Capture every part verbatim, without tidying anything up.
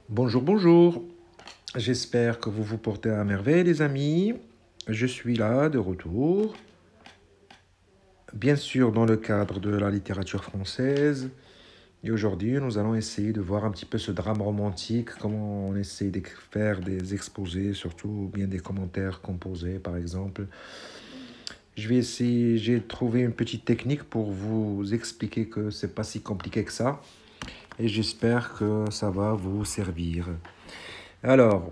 Bonjour, bonjour. J'espère que vous vous portez à merveille, les amis. Je suis là, de retour. Bien sûr, dans le cadre de la littérature française. Et aujourd'hui, nous allons essayer de voir un petit peu ce drame romantique, comment on essaie de faire des exposés, surtout bien des commentaires composés, par exemple. Je vais essayer, j'ai trouvé une petite technique pour vous expliquer que c'est pas si compliqué que ça. Et j'espère que ça va vous servir. Alors,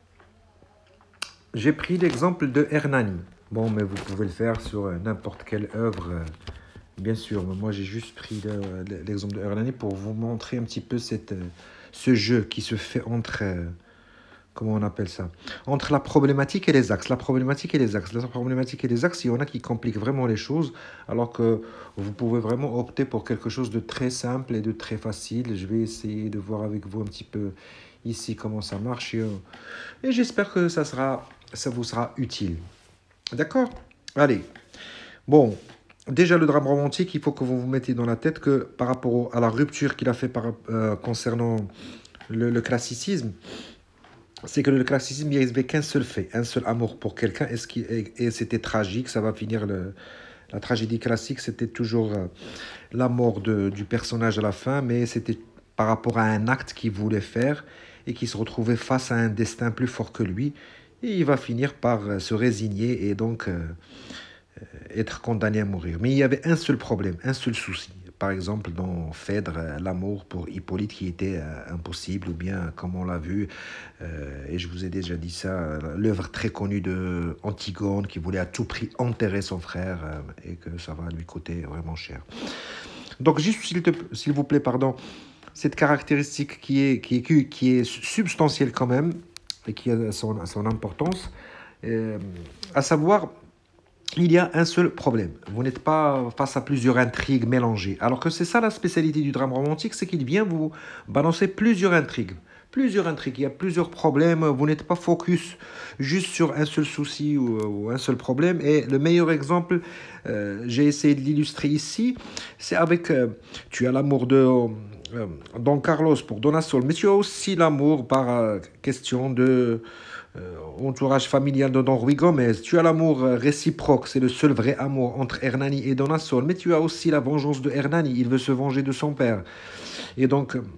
j'ai pris l'exemple de Hernani. Bon, mais vous pouvez le faire sur euh, n'importe quelle œuvre, euh, bien sûr. Mais moi, j'ai juste pris le- le- l'exemple de Hernani pour vous montrer un petit peu cette, euh, ce jeu qui se fait entre, euh, comment on appelle ça? Entre la problématique et les axes. La problématique et les axes. La problématique et les axes, il y en a qui compliquent vraiment les choses, alors que vous pouvez vraiment opter pour quelque chose de très simple et de très facile. Je vais essayer de voir avec vous un petit peu ici comment ça marche. Et, euh, et j'espère que ça sera, ça vous sera utile. D'accord? Allez. Bon, déjà le drame romantique, il faut que vous vous mettiez dans la tête que par rapport au- à la rupture qu'il a fait par, euh, concernant le, le classicisme, c'est que le classicisme, il n'y avait qu'un seul fait, un seul amour pour quelqu'un, et, ce qui- et- et c'était tragique, ça va finir le... La tragédie classique, c'était toujours euh, la mort de- du personnage à la fin, mais c'était par rapport à un acte qu'il voulait faire et qui se retrouvait face à un destin plus fort que lui. Et il va finir par euh, se résigner et donc euh, être condamné à mourir. Mais il y avait un seul problème, un seul souci. Par exemple, dans Phèdre, euh, l'amour pour Hippolyte qui était euh, impossible, ou bien, comme on l'a vu, euh, et je vous ai déjà dit ça, euh, l'œuvre très connue de Antigone qui voulait à tout prix enterrer son frère euh, et que ça va lui coûter vraiment cher. Donc, juste s'il te- s'il vous plaît, pardon, cette caractéristique qui est, qui est, qui est substantielle quand même, et qui a son, son importance, euh, à savoir, il y a un seul problème. Vous n'êtes pas face à plusieurs intrigues mélangées. Alors que c'est ça la spécialité du drame romantique, c'est qu'il vient vous balancer plusieurs intrigues. Plusieurs intrigues, il y a plusieurs problèmes, vous n'êtes pas focus juste sur un seul souci ou, ou un seul problème. Et le meilleur exemple, euh, j'ai essayé de l'illustrer ici, c'est avec, euh, tu as l'amour de euh, Don Carlos pour Dona Sol, mais tu as aussi l'amour par euh, question de euh, entourage familial de Don Ruy Gomez. Tu as l'amour euh, réciproque, c'est le seul vrai amour entre Hernani et Dona Sol. Mais tu as aussi la vengeance de Hernani, il veut se venger de son père. Et donc, euh,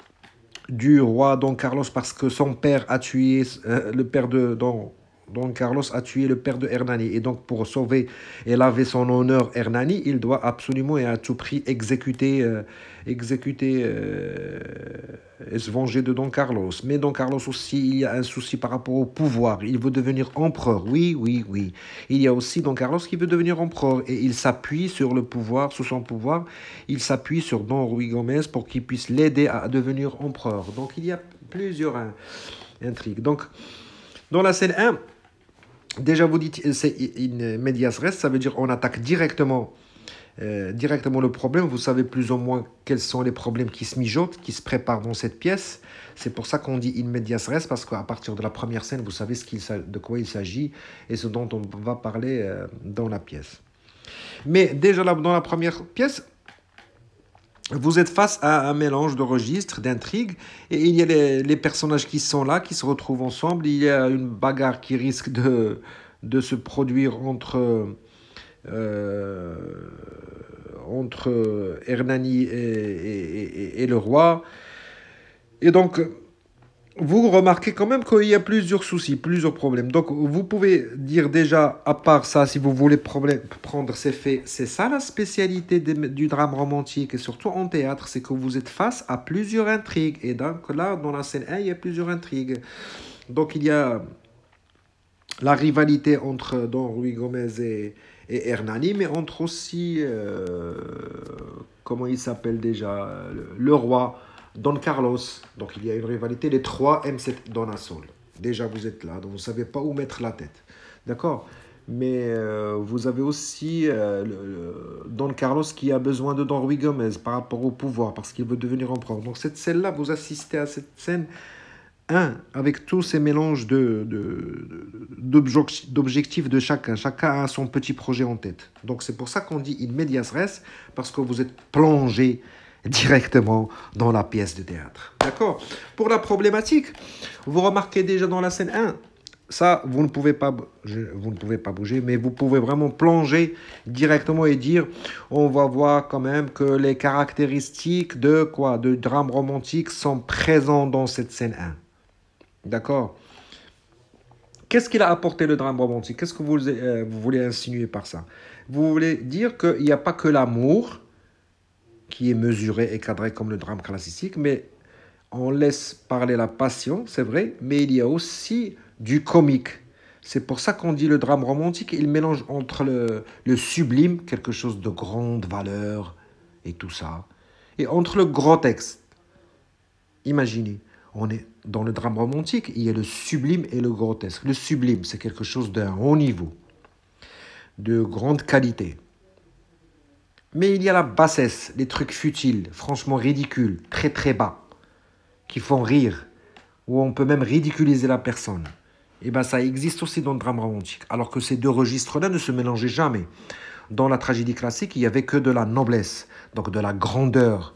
du roi Don Carlos, parce que son père a tué euh, le père de Don, Don Carlos a tué le père de Hernani. Et donc, pour sauver et laver son honneur, Hernani, il doit absolument et à tout prix exécuter, euh, exécuter euh, et se venger de Don Carlos. Mais Don Carlos aussi, il y a un souci par rapport au pouvoir. Il veut devenir empereur. Oui, oui, oui. Il y a aussi Don Carlos qui veut devenir empereur. Et il s'appuie sur le pouvoir, sur son pouvoir. Il s'appuie sur Don Ruy Gomez pour qu'il puisse l'aider à devenir empereur. Donc, il y a plusieurs hein, intrigues. Donc, dans la scène un, déjà, vous dites, c'est une medias res, ça veut dire on attaque directement, euh, directement le problème. Vous savez plus ou moins quels sont les problèmes qui se mijotent, qui se préparent dans cette pièce. C'est pour ça qu'on dit in medias res, parce qu'à partir de la première scène, vous savez ce qu'il, de quoi il s'agit et ce dont on va parler euh, dans la pièce. Mais déjà là, dans la première pièce, vous êtes face à un mélange de registres, d'intrigues, et il y a les, les personnages qui sont là, qui se retrouvent ensemble. Il y a une bagarre qui risque de, de se produire entre, euh, entre Hernani et, et, et, et le roi. Et donc, vous remarquez quand même qu'il y a plusieurs soucis, plusieurs problèmes. Donc, vous pouvez dire déjà, à part ça, si vous voulez problème, prendre ces faits, c'est ça la spécialité des- du drame romantique, et surtout en théâtre, c'est que vous êtes face à plusieurs intrigues. Et donc là, dans la scène un, il y a plusieurs intrigues. Donc, il y a la rivalité entre Don Ruy Gomez et, et Hernani, mais entre aussi, euh, comment il s'appelle déjà, le, le roi Don Carlos. Donc il y a une rivalité, les trois aiment cette Dona Sol. Déjà vous êtes là, donc vous ne savez pas où mettre la tête. D'accord. Mais euh, vous avez aussi euh, le, le Don Carlos qui a besoin de Don Ruy Gomez par rapport au pouvoir, parce qu'il veut devenir empereur. Donc cette scène-là, vous assistez à cette scène un, avec tous ces mélanges de, de, d'objectifs de chacun. Chacun a son petit projet en tête. Donc c'est pour ça qu'on dit in medias res, parce que vous êtes plongé directement dans la pièce de théâtre. D'accord? Pour la problématique, vous remarquez déjà dans la scène un, ça, vous ne pouvez pas, vous ne pouvez pas bouger, mais vous pouvez vraiment plonger directement et dire, on va voir quand même que les caractéristiques de quoi, de drame romantique sont présentes dans cette scène un. D'accord? Qu'est-ce qu'il a apporté le drame romantique? Qu'est-ce que vous, euh, vous voulez insinuer par ça? Vous voulez dire qu'il n'y a pas que l'amour qui est mesuré et cadré comme le drame classique, mais on laisse parler la passion, c'est vrai, mais il y a aussi du comique. C'est pour ça qu'on dit le drame romantique, il mélange entre le, le sublime, quelque chose de grande valeur et tout ça, et entre le grotesque. Imaginez, on est dans le drame romantique, il y a le sublime et le grotesque. Le sublime, c'est quelque chose d'un haut niveau, de grande qualité. Mais il y a la bassesse, les trucs futiles, franchement ridicules, très très bas, qui font rire, où on peut même ridiculiser la personne. Et bien ça existe aussi dans le drame romantique, alors que ces deux registres-là ne se mélangeaient jamais. Dans la tragédie classique, il n'y avait que de la noblesse, donc de la grandeur.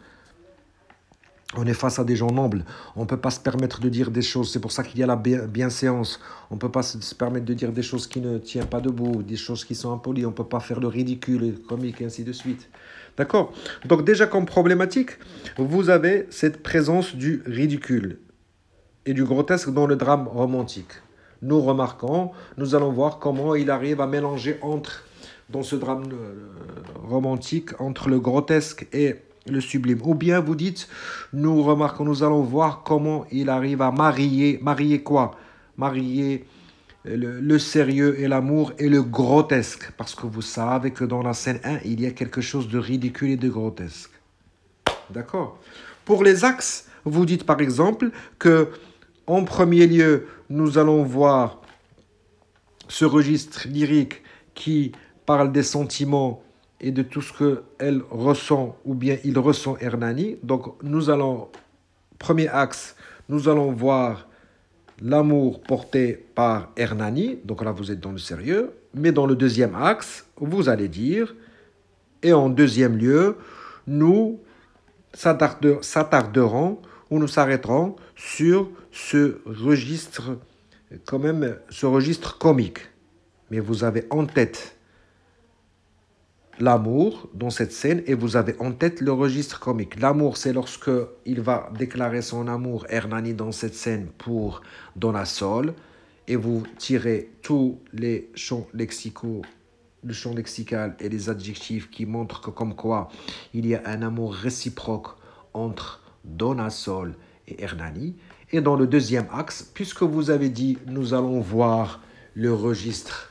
On est face à des gens nobles, on ne peut pas se permettre de dire des choses, c'est pour ça qu'il y a la bienséance, on ne peut pas se permettre de dire des choses qui ne tiennent pas debout, des choses qui sont impolies, on ne peut pas faire le ridicule, le comique et ainsi de suite. D'accord? Donc déjà comme problématique, vous avez cette présence du ridicule et du grotesque dans le drame romantique. Nous remarquons, nous allons voir comment il arrive à mélanger entre, dans ce drame romantique, entre le grotesque et le sublime. Ou bien vous dites, nous remarquons, nous allons voir comment il arrive à marier, marier quoi? Marier le, le sérieux et l'amour et le grotesque. Parce que vous savez que dans la scène un, il y a quelque chose de ridicule et de grotesque. D'accord? Pour les axes, vous dites par exemple que, en premier lieu, nous allons voir ce registre lyrique qui parle des sentiments et de tout ce qu'elle ressent ou bien il ressent Hernani. Donc nous allons, premier axe, nous allons voir l'amour porté par Hernani. Donc là vous êtes dans le sérieux. Mais dans le deuxième axe, vous allez dire, et en deuxième lieu, nous s'attarderons ou nous s'arrêterons sur ce registre, quand même, ce registre comique. Mais vous avez en tête l'amour dans cette scène et vous avez en tête le registre comique. L'amour, c'est lorsque il va déclarer son amour, Hernani, dans cette scène pour Donna Sol, et vous tirez tous les champs lexicaux, le champ lexical et les adjectifs qui montrent que comme quoi il y a un amour réciproque entre Donna Sol et Hernani. Et dans le deuxième axe, puisque vous avez dit nous allons voir le registre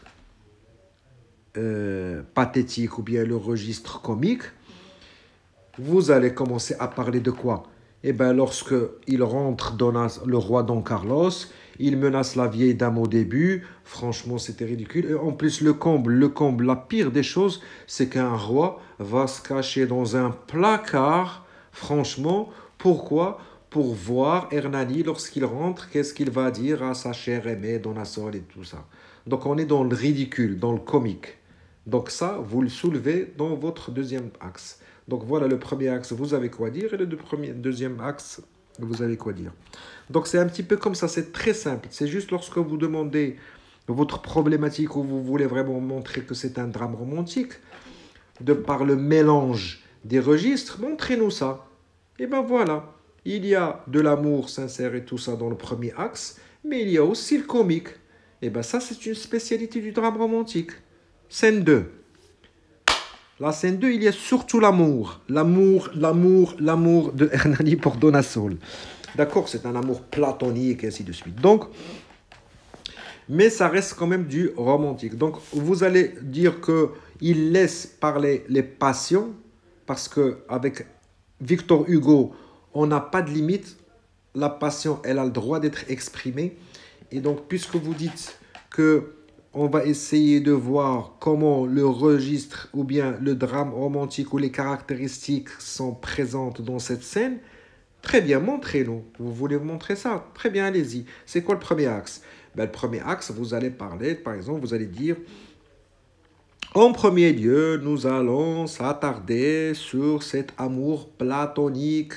Euh, pathétique ou bien le registre comique, vous allez commencer à parler de quoi? Eh bien, lorsque il rentre dans le roi Don Carlos, il menace la vieille dame au début, franchement c'était ridicule. Et en plus le comble, le comble, la pire des choses, c'est qu'un roi va se cacher dans un placard, franchement, pourquoi? Pour voir Hernani lorsqu'il rentre, qu'est-ce qu'il va dire à sa chère aimée, Donna Sol et tout ça. Donc on est dans le ridicule, dans le comique. Donc ça, vous le soulevez dans votre deuxième axe. Donc voilà le premier axe, vous avez quoi dire, et le premier, deuxième axe, vous avez quoi dire. Donc c'est un petit peu comme ça, c'est très simple. C'est juste lorsque vous demandez votre problématique ou vous voulez vraiment montrer que c'est un drame romantique, de par le mélange des registres, montrez-nous ça. Et ben voilà, il y a de l'amour sincère et tout ça dans le premier axe, mais il y a aussi le comique. Et ben ça, c'est une spécialité du drame romantique. Scène deux. La scène deux, il y a surtout l'amour. L'amour, l'amour, l'amour de Hernani pour Donna Sol. D'accord, c'est un amour platonique et ainsi de suite. Donc, mais ça reste quand même du romantique. Donc, vous allez dire qu'il laisse parler les passions, parce qu'avec Victor Hugo, on n'a pas de limite. La passion, elle a le droit d'être exprimée. Et donc, puisque vous dites que on va essayer de voir comment le registre ou bien le drame romantique ou les caractéristiques sont présentes dans cette scène. Très bien, montrez-nous. Vous voulez vous montrer ça? Très bien, allez-y. C'est quoi le premier axe? Ben, le premier axe, vous allez parler, par exemple, vous allez dire En premier lieu, nous allons s'attarder sur cet amour platonique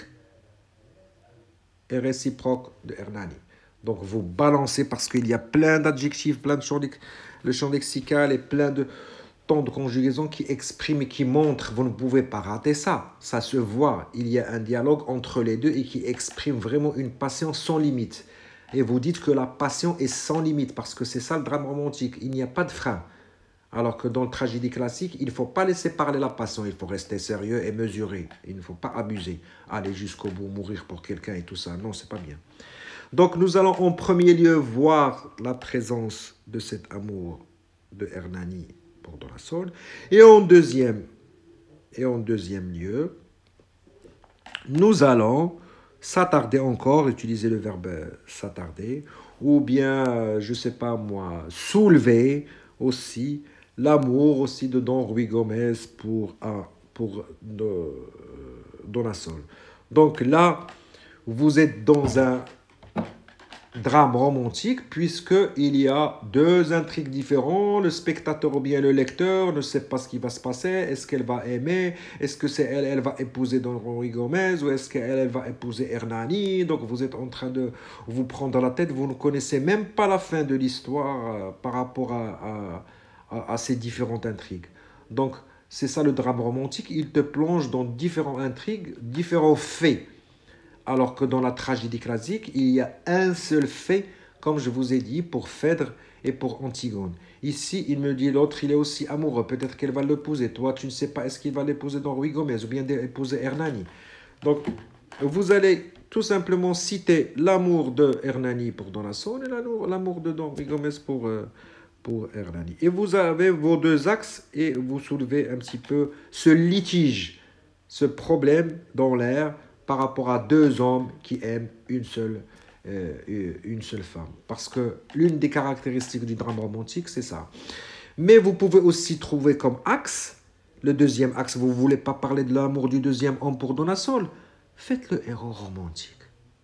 et réciproque de Hernani. Donc vous balancez parce qu'il y a plein d'adjectifs, plein de champs, le champ lexical et plein de temps de conjugaison qui expriment et qui montrent, vous ne pouvez pas rater ça. Ça se voit, il y a un dialogue entre les deux et qui exprime vraiment une passion sans limite. Et vous dites que la passion est sans limite parce que c'est ça le drame romantique, il n'y a pas de frein. Alors que dans le tragédie classique, il ne faut pas laisser parler la passion, il faut rester sérieux et mesuré. Il ne faut pas abuser, aller jusqu'au bout, mourir pour quelqu'un et tout ça. Non, c'est pas bien. Donc nous allons en premier lieu voir la présence de cet amour de Hernani pour Donasol. Et en deuxième, et en deuxième lieu, nous allons s'attarder encore, utiliser le verbe s'attarder, ou bien, je ne sais pas moi, soulever aussi l'amour aussi de Don Ruy Gomez pour, pour de, Donasol. Donc là, vous êtes dans un drame romantique puisqu'il y a deux intrigues différentes. Le spectateur ou bien le lecteur ne sait pas ce qui va se passer. Est-ce qu'elle va aimer? Est-ce que c'est elle, elle va épouser Don Ruy Gomez ou est-ce qu'elle, elle va épouser Hernani? Donc vous êtes en train de vous prendre la tête. Vous ne connaissez même pas la fin de l'histoire euh, par rapport à, à, à, à ces différentes intrigues. Donc c'est ça le drame romantique. Il te plonge dans différentes intrigues, différents faits. Alors que dans la tragédie classique, il y a un seul fait, comme je vous ai dit, pour Phèdre et pour Antigone. Ici, il me dit l'autre, il est aussi amoureux. Peut-être qu'elle va l'épouser. Toi, tu ne sais pas, est-ce qu'il va l'épouser Don Ruy Gomez ou bien épouser Hernani. Donc, vous allez tout simplement citer l'amour de Hernani pour Donasol et l'amour de Don Ruy Gomez pour, euh, pour Hernani. Et vous avez vos deux axes et vous soulevez un petit peu ce litige, ce problème dans l'air, par rapport à deux hommes qui aiment une seule, euh, une seule femme. Parce que l'une des caractéristiques du drame romantique, c'est ça. Mais vous pouvez aussi trouver comme axe, le deuxième axe, vous ne voulez pas parler de l'amour du deuxième homme pour Donasol, faites le héros romantique.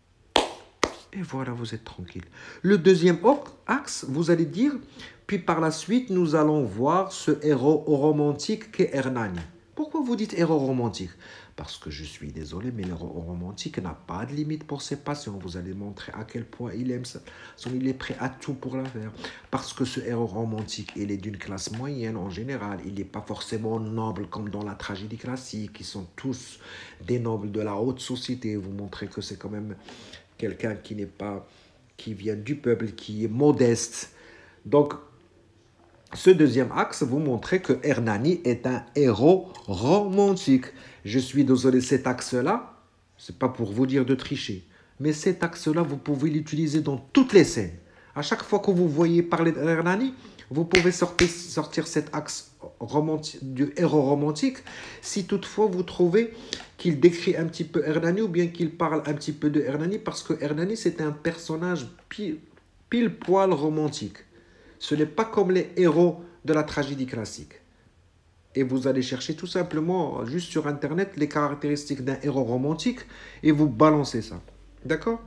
Et voilà, vous êtes tranquille. Le deuxième axe, vous allez dire, puis par la suite, nous allons voir ce héros romantique qu'est Hernani. Pourquoi vous dites héros romantique? Parce que je suis désolé, mais le romantique n'a pas de limite pour ses passions. Vous allez montrer à quel point il aime ça. Il est prêt à tout pour la faire. Parce que ce héros romantique, il est d'une classe moyenne en général. Il n'est pas forcément noble comme dans la tragédie classique. Ils sont tous des nobles de la haute société. Vous montrez que c'est quand même quelqu'un qui n'est pas, qui vient du peuple, qui est modeste. Donc, ce deuxième axe, vous montrez que Hernani est un héros romantique. Je suis désolé, cet axe-là, ce n'est pas pour vous dire de tricher, mais cet axe-là, vous pouvez l'utiliser dans toutes les scènes. À chaque fois que vous voyez parler d'Hernani, vous pouvez sortir, sortir cet axe du héros romantique si toutefois vous trouvez qu'il décrit un petit peu Hernani ou bien qu'il parle un petit peu de Hernani, parce que Hernani, c'est un personnage pile, pile poil romantique. Ce n'est pas comme les héros de la tragédie classique. Et vous allez chercher tout simplement, juste sur Internet, les caractéristiques d'un héros romantique et vous balancez ça. D'accord?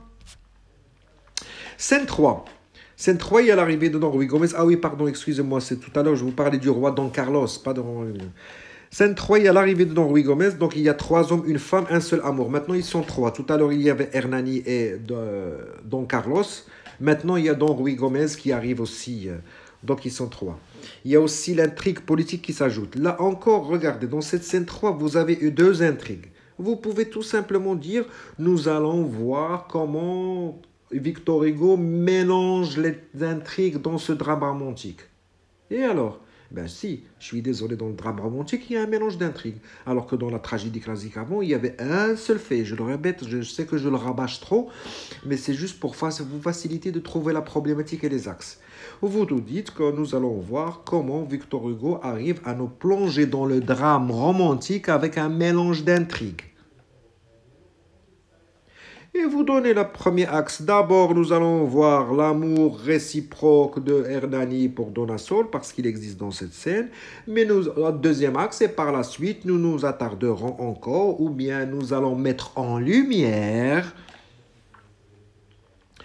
Scène trois. Scène trois, il y a l'arrivée de Don Ruy Gomez. Ah oui, pardon, excusez-moi, c'est tout à l'heure, je vous parlais du roi Don Carlos, pas de Don Ruy. Scène trois, il y a l'arrivée de Don Ruy Gomez. Donc, il y a trois hommes, une femme, un seul amour. Maintenant, ils sont trois. Tout à l'heure, il y avait Hernani et Don Carlos. Maintenant, il y a Don Ruy Gomez qui arrive aussi. Donc, ils sont trois. Il y a aussi l'intrigue politique qui s'ajoute. Là encore, regardez, dans cette scène trois, vous avez eu deux intrigues. Vous pouvez tout simplement dire, nous allons voir comment Victor Hugo mélange les intrigues dans ce drame romantique. Et alors? Ben si, je suis désolé, dans le drame romantique, il y a un mélange d'intrigues. Alors que dans la tragédie classique avant, il y avait un seul fait. Je le répète, je sais que je le rabâche trop, mais c'est juste pour vous faciliter de trouver la problématique et les axes. Vous nous dites que nous allons voir comment Victor Hugo arrive à nous plonger dans le drame romantique avec un mélange d'intrigues. Et vous donnez le premier axe. D'abord, nous allons voir l'amour réciproque de Hernani pour Donasol, parce qu'il existe dans cette scène. Mais nous, le deuxième axe, et par la suite, nous nous attarderons encore, ou bien nous allons mettre en lumière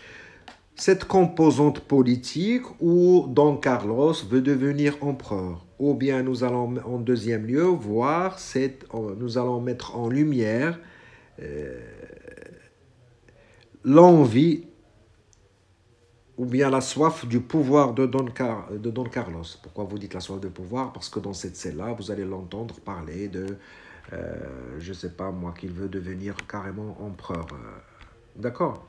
cette composante politique où Don Carlos veut devenir empereur. Ou bien nous allons en deuxième lieu voir cette, nous allons mettre en lumière euh, l'envie ou bien la soif du pouvoir de Don, Car de Don Carlos. Pourquoi vous dites la soif de pouvoir? Parce que dans cette scène-là, vous allez l'entendre parler de, euh, je ne sais pas moi, qu'il veut devenir carrément empereur. D'accord?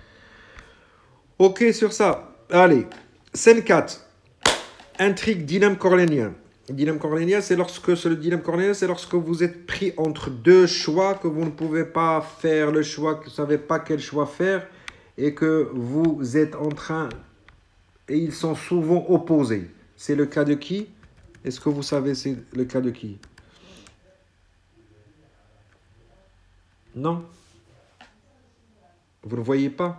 Ok sur ça. Allez, scène quatre. Intrigue dilemme cornélien. Dilemme cornélien, c'est lorsque le dilemme cornélien, c'est lorsque vous êtes pris entre deux choix, que vous ne pouvez pas faire le choix, que vous ne savez pas quel choix faire, et que vous êtes en train, et ils sont souvent opposés. C'est le cas de qui? Est-ce que vous savez c'est le cas de qui? Non? Vous ne voyez pas?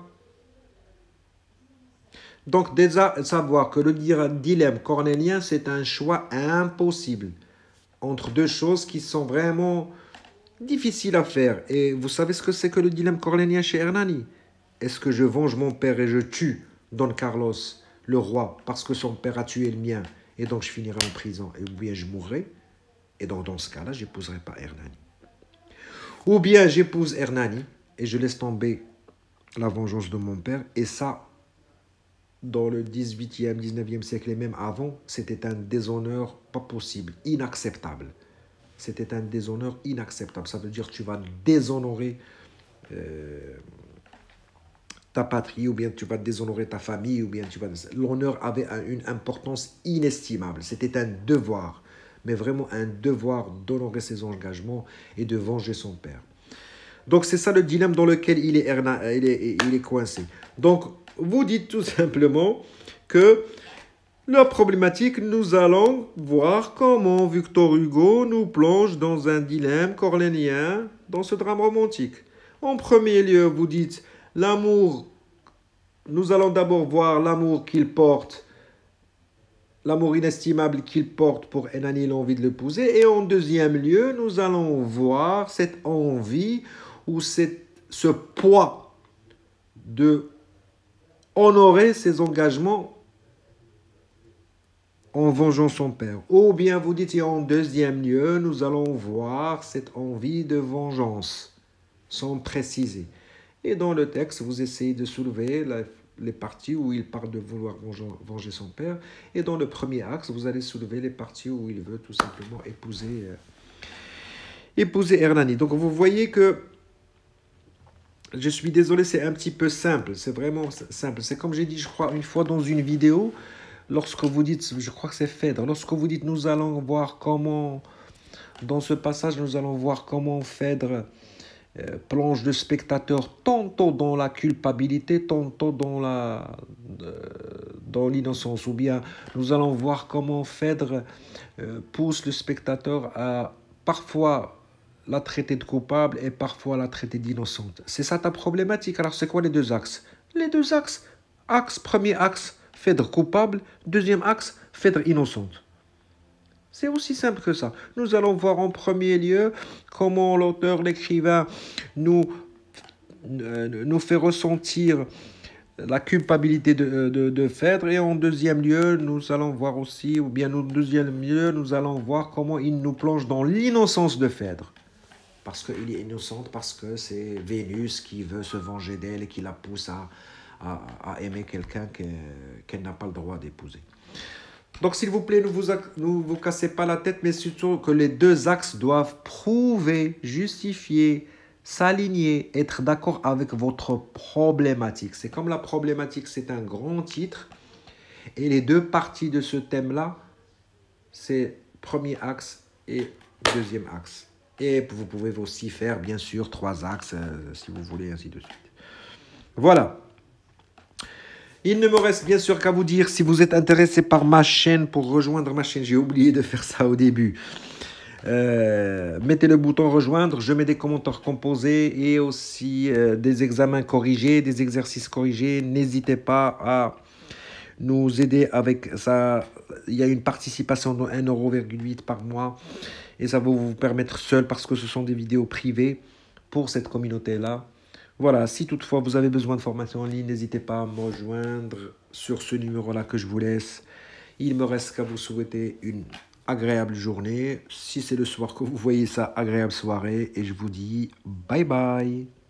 Donc déjà, savoir que le dilemme cornélien, c'est un choix impossible entre deux choses qui sont vraiment difficiles à faire. Et vous savez ce que c'est que le dilemme cornélien chez Hernani? Est-ce que je venge mon père et je tue Don Carlos, le roi, parce que son père a tué le mien, et donc je finirai en prison, ou bien je mourrai? Et donc dans ce cas-là, je n'épouserai pas Hernani. Ou bien j'épouse Hernani, et je laisse tomber la vengeance de mon père, et ça, dans le dix-huitième, dix-neuvième siècle et même avant, c'était un déshonneur pas possible, inacceptable. C'était un déshonneur inacceptable. Ça veut dire que tu vas déshonorer euh, ta patrie, ou bien tu vas déshonorer ta famille, ou bien tu vas... L'honneur avait une importance inestimable. C'était un devoir, mais vraiment un devoir d'honorer ses engagements et de venger son père. Donc c'est ça le dilemme dans lequel il est, il est, il est coincé. Donc vous dites tout simplement que la problématique, nous allons voir comment Victor Hugo nous plonge dans un dilemme cornélien dans ce drame romantique. En premier lieu, vous dites l'amour, nous allons d'abord voir l'amour qu'il porte, l'amour inestimable qu'il porte pour Hernani, l'envie de l'épouser. Et en deuxième lieu, nous allons voir cette envie ou cette, ce poids de honorer ses engagements en vengeant son père. Ou bien vous dites, en deuxième lieu, nous allons voir cette envie de vengeance, sans préciser. Et dans le texte, vous essayez de soulever la, les parties où il parle de vouloir venger, venger son père. Et dans le premier axe, vous allez soulever les parties où il veut tout simplement épouser, euh, épouser Hernani. Donc vous voyez que je suis désolé, c'est un petit peu simple. C'est vraiment simple. C'est comme j'ai dit, je crois, une fois dans une vidéo, lorsque vous dites, je crois que c'est Phèdre, lorsque vous dites, nous allons voir comment, dans ce passage, nous allons voir comment Phèdre euh, plonge le spectateur tantôt dans la culpabilité, tantôt dans la, euh, dans l'innocence. Ou bien, nous allons voir comment Phèdre euh, pousse le spectateur à parfois la traiter de coupable et parfois la traiter d'innocente. C'est ça ta problématique. Alors, c'est quoi les deux axes? Les deux axes. Axe, premier axe, Phèdre coupable. Deuxième axe, Phèdre innocente. C'est aussi simple que ça. Nous allons voir en premier lieu comment l'auteur, l'écrivain, nous, euh, nous fait ressentir la culpabilité de, de, de Phèdre. Et en deuxième lieu, nous allons voir aussi, ou bien en deuxième lieu, nous allons voir comment il nous plonge dans l'innocence de Phèdre. Parce qu'il est innocente, parce que c'est Vénus qui veut se venger d'elle et qui la pousse à, à, à aimer quelqu'un qu'elle n'a pas le droit d'épouser. Donc, s'il vous plaît, ne vous, ne vous cassez pas la tête, mais surtout que les deux axes doivent prouver, justifier, s'aligner, être d'accord avec votre problématique. C'est comme la problématique, c'est un grand titre. Et les deux parties de ce thème-là, c'est premier axe et deuxième axe. Et vous pouvez aussi faire, bien sûr, trois axes, euh, si vous voulez, ainsi de suite. Voilà. Il ne me reste bien sûr qu'à vous dire, si vous êtes intéressé par ma chaîne, pour rejoindre ma chaîne, j'ai oublié de faire ça au début. Euh, mettez le bouton rejoindre, je mets des commentaires composés et aussi euh, des examens corrigés, des exercices corrigés. N'hésitez pas à nous aider avec ça. Il y a une participation de un euro virgule huit par mois. Et ça va vous permettre seul, parce que ce sont des vidéos privées pour cette communauté-là. Voilà, si toutefois vous avez besoin de formation en ligne, n'hésitez pas à me rejoindre sur ce numéro-là que je vous laisse. Il me reste qu'à vous souhaiter une agréable journée. Si c'est le soir que vous voyez ça, agréable soirée. Et je vous dis bye bye.